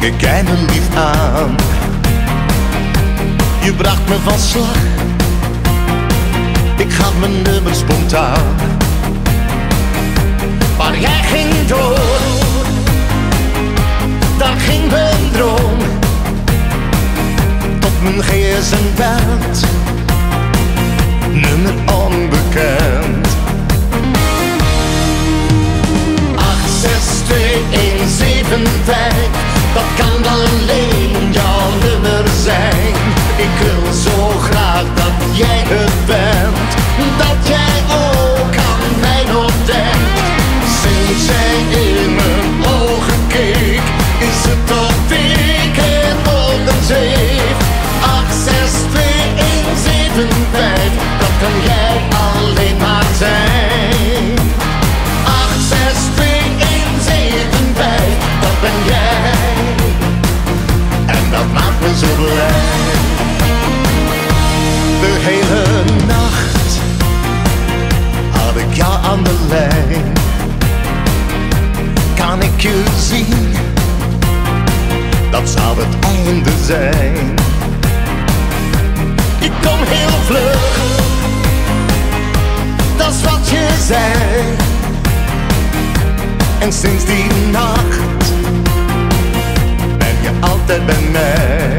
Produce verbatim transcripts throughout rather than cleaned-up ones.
je kijkt me lief aan. Je bracht me van slag, ik gaf mijn nummer spontaan. Maar jij ging door, daar ging mijn droom. Tot mijn G S M belt, nummer onbekend. Acht zes twee een zeven vijf, dat kan alleen jouw nummer zijn. Ik wil zo graag dat jij het bent, dat jij ook aan mij nog denkt. Sinds jij in mijn ogen keek, is het toch teken op een zeef. Acht zes twee een zeven vijf, dat kan jij alleen maar zijn. Acht zes twee een zeven vijf, dat ben jij. En dat maakt me zo blij. De hele nacht had ik jou aan de lijn. Kan ik je zien? Dat zou het einde zijn. Ik kom heel vlug, dat is wat je zei. En sinds die nacht ben je altijd bij mij.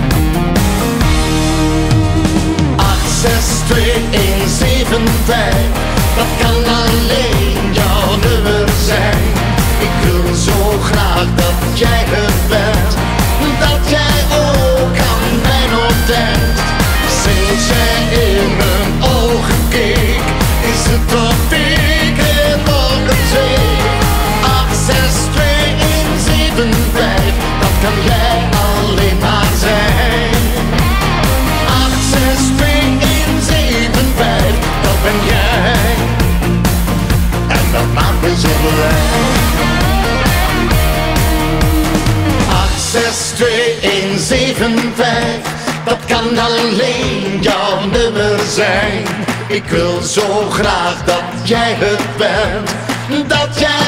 Acht zes twee een zeven vijf, dat kan alleen jouw nummer zijn. Ik wil zo graag dat jij het bent, dat jij ook aan mij nog denkt. Sinds jij in mijn ogen keek, is het toch teken op een zeef. Acht zes twee een zeven vijf, dat kan jij alleen maar zijn. Acht zes twee een zeven vijf, dat ben jij. En dat maakt me zo blij. Acht zes twee een zeven vijf, dat kan alleen jouw nummer zijn. Ik wil zo graag dat jij het bent, dat jij